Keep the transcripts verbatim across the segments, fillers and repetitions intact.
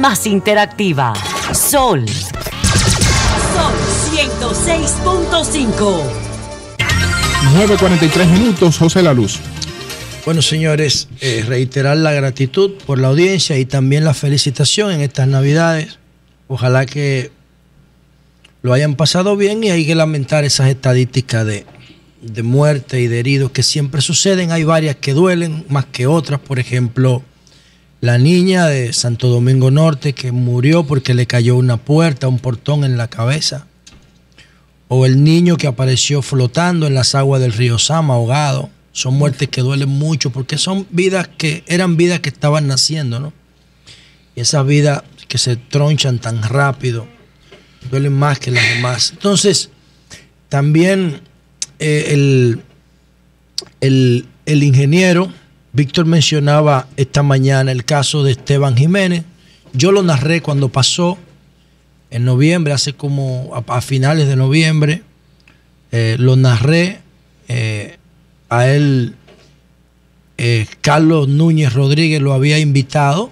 más interactiva. Sol. Sol ciento seis punto cinco. nueve cuarenta y tres minutos, José La Luz. Bueno, señores, eh, reiterar la gratitud por la audiencia y también la felicitación en estas Navidades. Ojalá que lo hayan pasado bien, y hay que lamentar esas estadísticas de, de muerte y de heridos que siempre suceden. Hay varias que duelen más que otras. Por ejemplo, la niña de Santo Domingo Norte que murió porque le cayó una puerta, un portón en la cabeza. O el niño que apareció flotando en las aguas del río Sama, ahogado. Son muertes que duelen mucho porque son vidas que eran vidas que estaban naciendo, ¿no? Y esas vidas que se tronchan tan rápido duelen más que las demás. Entonces, también eh, el, el, el ingeniero Víctor mencionaba esta mañana el caso de Esteban Jiménez. Yo lo narré cuando pasó en noviembre, hace como a, a finales de noviembre. Eh, lo narré. Eh, a él, eh, Carlos Núñez Rodríguez lo había invitado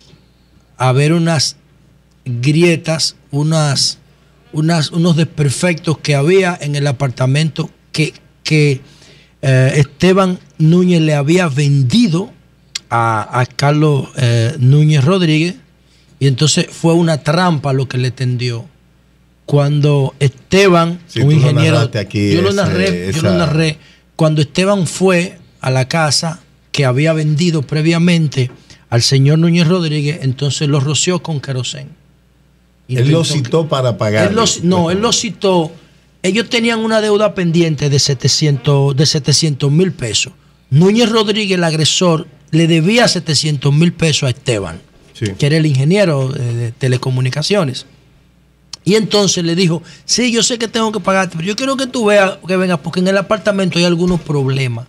a ver unas grietas, unas, unas, unos desperfectos que había en el apartamento que, que eh, Esteban Núñez le había vendido a, a Carlos eh, Núñez Rodríguez, y entonces fue una trampa lo que le tendió. Cuando Esteban, sí, un ingeniero, aquí yo, lo ese, narré, esa... yo lo narré, cuando Esteban fue a la casa que había vendido previamente al señor Núñez Rodríguez, entonces lo roció con querosén. Él lo citó para pagar. Él lo, no, él lo citó. Ellos tenían una deuda pendiente de setecientos mil pesos. Núñez Rodríguez, el agresor, le debía setecientos mil pesos a Esteban, sí, que era el ingeniero de, de telecomunicaciones. Y entonces le dijo, sí, yo sé que tengo que pagarte, pero yo quiero que tú veas, que vengas, porque en el apartamento hay algunos problemas.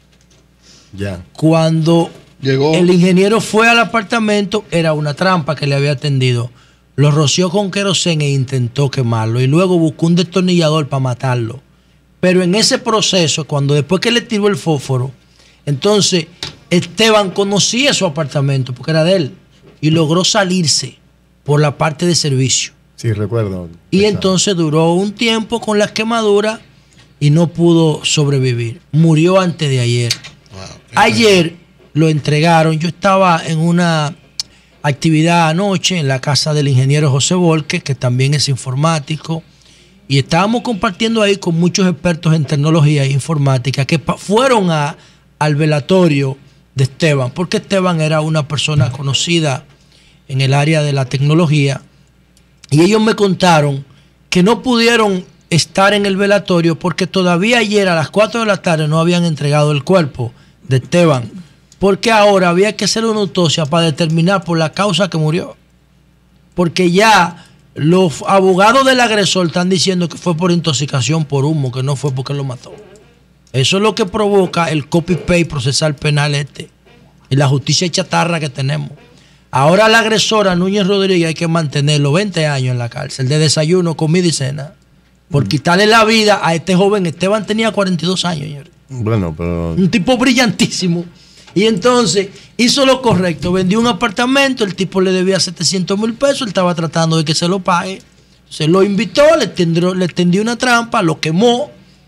Ya. Cuando llegó el ingeniero fue al apartamento, era una trampa que le había tendido. Lo roció con querosén e intentó quemarlo. Y luego buscó un destornillador para matarlo. Pero en ese proceso, cuando después que le tiró el fósforo, entonces Esteban conocía su apartamento, porque era de él, y logró salirse por la parte de servicio. Sí, recuerdo. Y entonces duró un tiempo con las quemaduras y no pudo sobrevivir. Murió antes de ayer. Wow. Ayer lo entregaron. Yo estaba en una actividad anoche en la casa del ingeniero José Volques, que también es informático, y estábamos compartiendo ahí con muchos expertos en tecnología e informática que fueron a, al velatorio de Esteban, porque Esteban era una persona conocida en el área de la tecnología. Y ellos me contaron que no pudieron estar en el velatorio porque todavía ayer a las cuatro de la tarde no habían entregado el cuerpo de Esteban, porque ahora había que hacer una autopsia para determinar por la causa que murió. Porque ya los abogados del agresor están diciendo que fue por intoxicación por humo, que no fue porque lo mató. Eso es lo que provoca el copy-paste procesal penal este y la justicia chatarra que tenemos. Ahora la agresora Núñez Rodríguez hay que mantenerlo veinte años en la cárcel, de desayuno, comida y cena, por quitarle la vida a este joven. Esteban tenía cuarenta y dos años, señores. Bueno, pero... Un tipo brillantísimo. Y entonces hizo lo correcto, vendió un apartamento, el tipo le debía setecientos mil pesos, él estaba tratando de que se lo pague. Se lo invitó, le tendió, le tendió una trampa, lo quemó,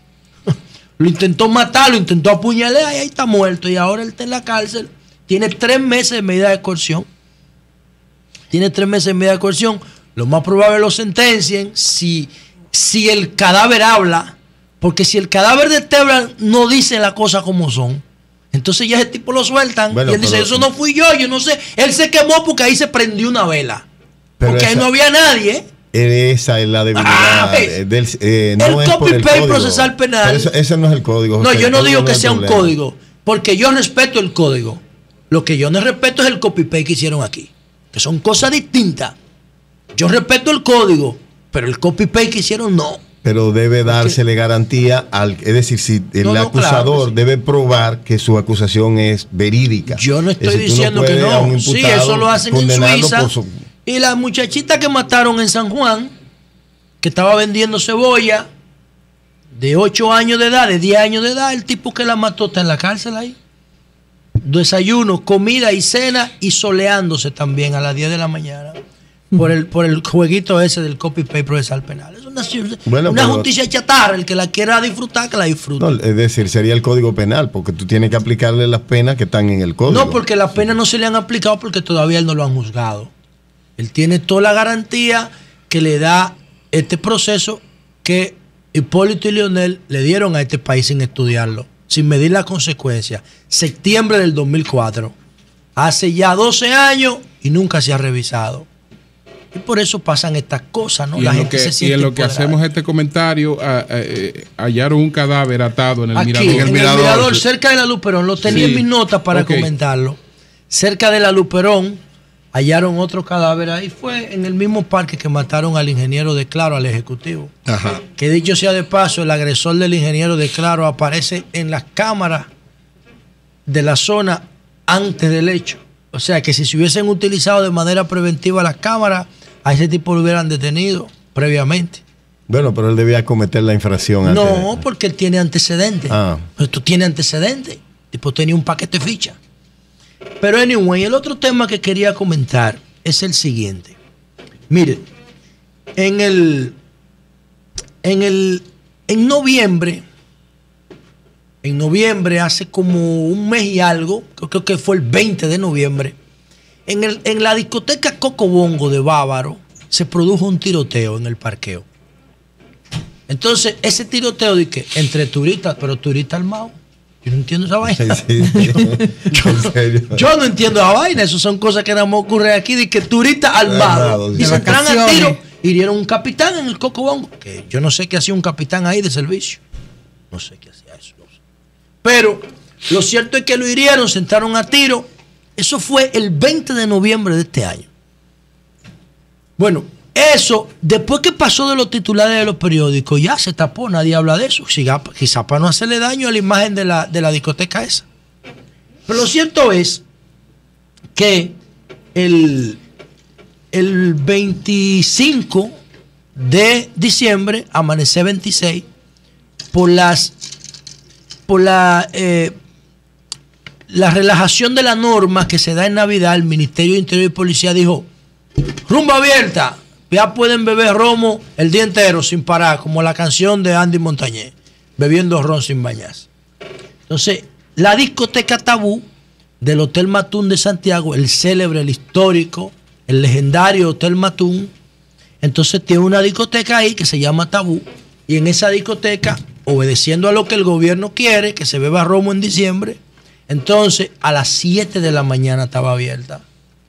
lo intentó matar, lo intentó apuñalar y ahí está muerto. Y ahora él está en la cárcel, tiene tres meses de medida de coerción. Tiene tres meses en medida de coerción. Lo más probable lo sentencien si, si el cadáver habla. Porque si el cadáver de Esteban no dice las cosas como son, entonces ya ese tipo lo sueltan. Bueno, y él dice, eso no fui yo, yo no sé. Él se quemó porque ahí se prendió una vela. Porque esa, ahí no había nadie. Esa es la debilidad. Ah, del, eh, no el copy-paste procesal penal. Eso, ese no es el código. No, yo no digo que sea un código. Porque yo respeto el código. Lo que yo no respeto es el copy-paste que hicieron aquí, que son cosas distintas. Yo respeto el código, pero el copy-paste que hicieron no. Pero debe dársele Porque, garantía al, es decir, si el no, no, acusador claro sí. debe probar que su acusación es verídica. Yo no estoy decir, diciendo no que no. Sí, eso lo hacen en Suiza. Su... Y la muchachita que mataron en San Juan, que estaba vendiendo cebolla, de ocho años de edad, de diez años de edad, el tipo que la mató está en la cárcel ahí. desayuno, comida y cena y soleándose también a las diez de la mañana por el, por el jueguito ese del copy-paste procesal penal. Es una, bueno, una pero, justicia chatarra, el que la quiera disfrutar, que la disfrute. No, es decir, sería el Código Penal, porque tú tienes que aplicarle las penas que están en el Código. No, porque las penas no se le han aplicado porque todavía él no lo han juzgado. Él tiene toda la garantía que le da este proceso que Hipólito y Leonel le dieron a este país sin estudiarlo, sin medir las consecuencias. Septiembre del dos mil cuatro. Hace ya doce años y nunca se ha revisado. Y por eso pasan estas cosas, ¿no? Y la en gente lo que, se siente y en lo que empoderada. hacemos este comentario, a, a, a, hallaron un cadáver atado en el Aquí, mirador. en el mirador. mirador, cerca de la Luperón. Lo tenía Sí. en mis notas para Okay. comentarlo. Cerca de la Luperón hallaron otro cadáver ahí. Fue en el mismo parque que mataron al ingeniero de Claro, al ejecutivo. Ajá. Que dicho sea de paso, el agresor del ingeniero de Claro aparece en las cámaras de la zona antes del hecho. O sea que si se hubiesen utilizado de manera preventiva las cámaras, a ese tipo lo hubieran detenido previamente. Bueno, pero él debía cometer la infracción. No, antes. porque él tiene antecedentes. Ah. Pues tú tienes antecedentes. El tipo tenía un paquete de ficha. Pero anyway, el otro tema que quería comentar es el siguiente. Mire, en el en el en noviembre, en noviembre, hace como un mes y algo, creo que fue el veinte de noviembre, en el, en la discoteca Cocobongo de Bávaro se produjo un tiroteo en el parqueo. Entonces, ese tiroteo de que entre turistas, pero turistas armados. Yo no entiendo esa vaina. Sí, sí. yo, ¿En serio? yo no entiendo esa vaina. Eso son cosas que nada más ocurren aquí, de que turistas armados. Armados, Y sí. se entran a tiro, hirieron un capitán en el Cocobongo. Que yo no sé qué hacía un capitán ahí de servicio. No sé qué hacía eso. No sé. Pero lo cierto es que lo hirieron, se entraron a tiro. Eso fue el veinte de noviembre de este año. Bueno, eso, después que pasó de los titulares de los periódicos, ya se tapó, nadie habla de eso. Quizá para no hacerle daño a la imagen de la, de la discoteca esa. Pero lo cierto es que el, el veinticinco de diciembre, amanece veintiséis, por las por la eh, la relajación de la norma que se da en Navidad, el Ministerio de Interior y Policía dijo: rumba abierta, ya pueden beber romo el día entero sin parar, como la canción de Andy Montañez, bebiendo ron sin bañarse. Entonces, la discoteca Tabú del Hotel Matún de Santiago, el célebre, el histórico, el legendario Hotel Matún, entonces tiene una discoteca ahí que se llama Tabú, y en esa discoteca, obedeciendo a lo que el gobierno quiere, que se beba romo en diciembre, entonces a las siete de la mañana estaba abierta.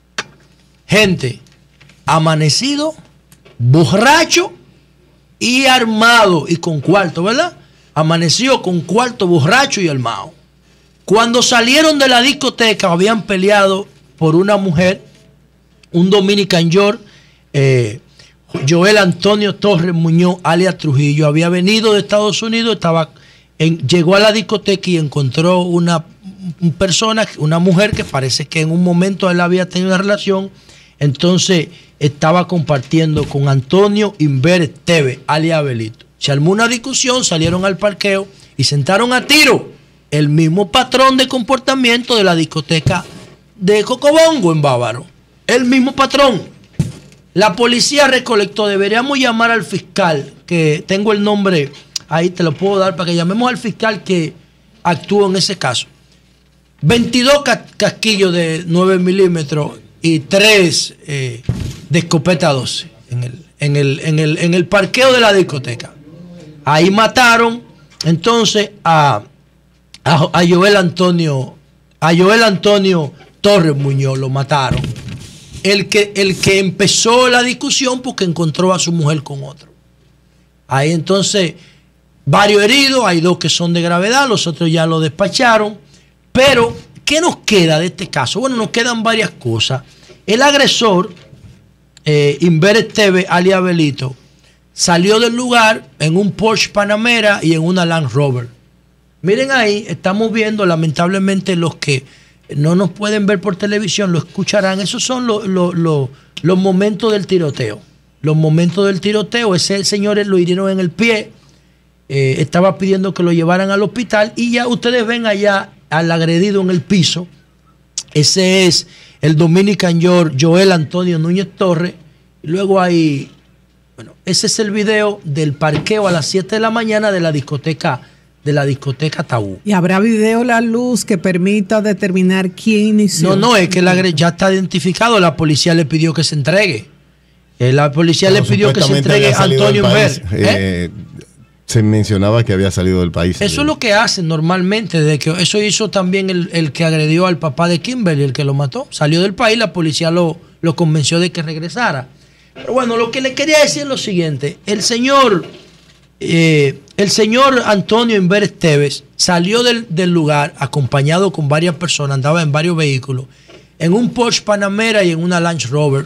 Gente, amanecido, borracho y armado y con cuarto, ¿verdad? Amaneció con cuarto, borracho y armado. Cuando salieron de la discoteca habían peleado por una mujer, un Dominican York, eh, Joel Antonio Torres Muñoz, alias Trujillo, había venido de Estados Unidos, estaba en, llegó a la discoteca y encontró una, una persona, una mujer que parece que en un momento él había tenido una relación. Entonces estaba compartiendo con Antonio Inver Esteve, alias Abelito. Se armó una discusión, salieron al parqueo y sentaron a tiro. El mismo patrón de comportamiento de la discoteca de Cocobongo en Bávaro. El mismo patrón. La policía recolectó, deberíamos llamar al fiscal, que tengo el nombre, ahí te lo puedo dar para que llamemos al fiscal que actuó en ese caso. veintidós casquillos de nueve milímetros y tres eh, de escopeta doce en el, en, el, en, el, en el parqueo de la discoteca. Ahí mataron entonces a, a, a Joel Antonio a Joel Antonio Torres Muñoz, lo mataron. El que, el que empezó la discusión porque encontró a su mujer con otro. Ahí entonces varios heridos, hay dos que son de gravedad, los otros ya lo despacharon. Pero ¿qué nos queda de este caso? Bueno, nos quedan varias cosas. El agresor, eh, Inver Esteve, alias Abelito, salió del lugar en un Porsche Panamera y en una Land Rover. Miren ahí, estamos viendo, lamentablemente los que no nos pueden ver por televisión lo escucharán. Esos son los, los, los, los momentos del tiroteo. Los momentos del tiroteo. Ese señor lo hirieron en el pie. Eh, estaba pidiendo que lo llevaran al hospital y ya ustedes ven allá al agredido en el piso, Ese es el Dominican Joel Antonio Núñez Torres. Y luego hay, bueno, ese es el video del parqueo a las siete de la mañana de la discoteca, de la discoteca Tabú. ¿Y habrá video La Luz que permita determinar quién inició? No, no, es que la, ya está identificado. La policía le pidió que se entregue. Eh, la policía Pero le pidió que se entregue a Antonio Inver. ¿Eh? Eh, se mencionaba que había salido del país. Eso es lo que hacen normalmente. De que eso hizo también el, el que agredió al papá de Kimberly, el que lo mató. Salió del país, la policía lo, lo convenció de que regresara. Pero bueno, lo que le quería decir es lo siguiente. El señor, eh, el señor Antonio Inver Esteves salió del, del lugar acompañado con varias personas, andaba en varios vehículos, en un Porsche Panamera y en una Land Rover.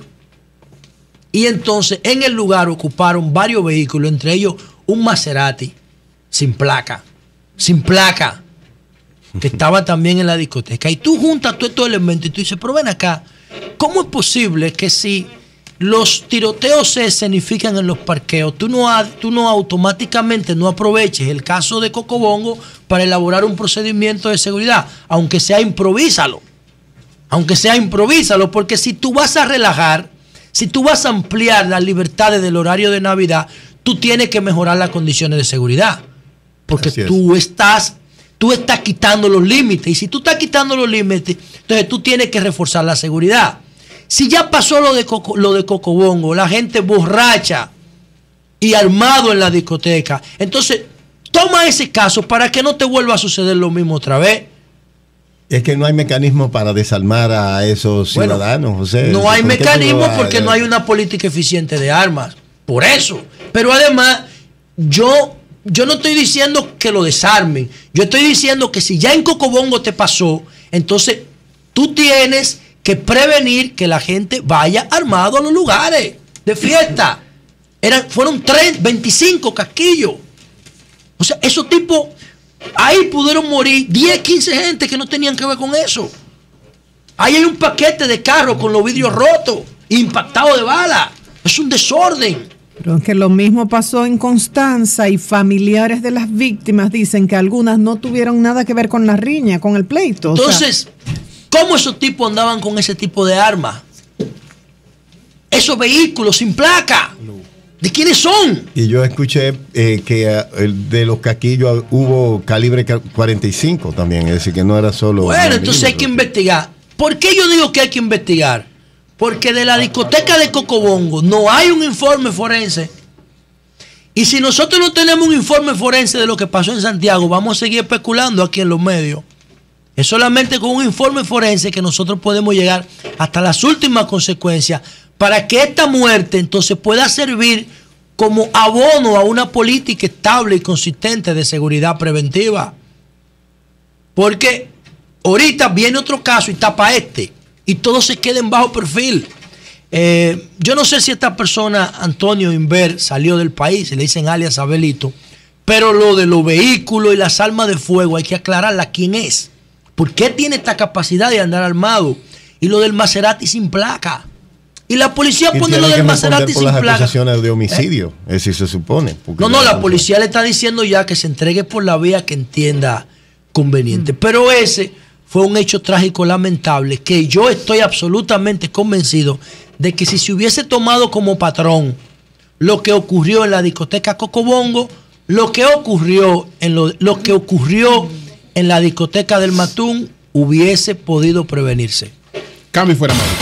Y entonces en el lugar ocuparon varios vehículos, entre ellos un Maserati sin placa, sin placa, que estaba también en la discoteca. Y tú juntas todos estos elementos y tú dices, pero ven acá, ¿cómo es posible que si los tiroteos se escenifican en los parqueos, tú no, tú no automáticamente no aproveches el caso de Cocobongo para elaborar un procedimiento de seguridad? Aunque sea improvísalo, aunque sea improvísalo, porque si tú vas a relajar, si tú vas a ampliar las libertades del horario de Navidad, tú tienes que mejorar las condiciones de seguridad. Porque tú estás, tú estás quitando los límites. Y si tú estás quitando los límites, entonces tú tienes que reforzar la seguridad. Si ya pasó lo de, Coco, lo de Cocobongo, la gente borracha y armado en la discoteca, entonces toma ese caso para que no te vuelva a suceder lo mismo otra vez. Es que no hay mecanismo para desarmar a esos bueno, ciudadanos, José. No hay mecanismo porque no hay una política eficiente de armas. Por eso. Pero además, yo, yo no estoy diciendo que lo desarmen. Yo estoy diciendo que si ya en Cocobongo te pasó, entonces tú tienes que prevenir que la gente vaya armado a los lugares de fiesta. Eran, fueron tres, veinticinco casquillos. O sea, esos tipos... Ahí pudieron morir diez, quince gente que no tenían que ver con eso. Ahí hay un paquete de carros con los vidrios rotos, impactados de bala. Es un desorden. Pero es que lo mismo pasó en Constanza y familiares de las víctimas dicen que algunas no tuvieron nada que ver con la riña, con el pleito. Entonces, o sea, ¿cómo esos tipos andaban con ese tipo de armas? Esos vehículos sin placa. No. ¿De quiénes son? Y yo escuché eh, que uh, de los caquillos hubo calibre cuarenta y cinco también, es decir, que no era solo... Bueno, entonces hay que investigar. ¿Por qué yo digo que hay que investigar? Porque de la discoteca de Cocobongo no hay un informe forense. Y si nosotros no tenemos un informe forense de lo que pasó en Santiago, vamos a seguir especulando aquí en los medios. Es solamente con un informe forense que nosotros podemos llegar hasta las últimas consecuencias para que esta muerte entonces pueda servir como abono a una política estable y consistente de seguridad preventiva. Porque ahorita viene otro caso y tapa este, y todos se queden bajo perfil. Eh, yo no sé si esta persona, Antonio Inver, salió del país, se le dicen alias Abelito, pero lo de los vehículos y las armas de fuego hay que aclararla quién es. ¿Por qué tiene esta capacidad de andar armado? Y lo del Maserati sin placa. Y la policía pone lo del Maserati sin placa. Por las acusaciones de homicidio, ¿Eh? Es si se supone. No, no, la policía le está diciendo ya que se entregue por la vía que entienda conveniente. Mm. Pero ese fue un hecho trágico, lamentable, que yo estoy absolutamente convencido de que si se hubiese tomado como patrón lo que ocurrió en la discoteca Cocobongo, lo que ocurrió en lo, lo que ocurrió en la discoteca del Matún hubiese podido prevenirse. Cambio fuera, Mauro.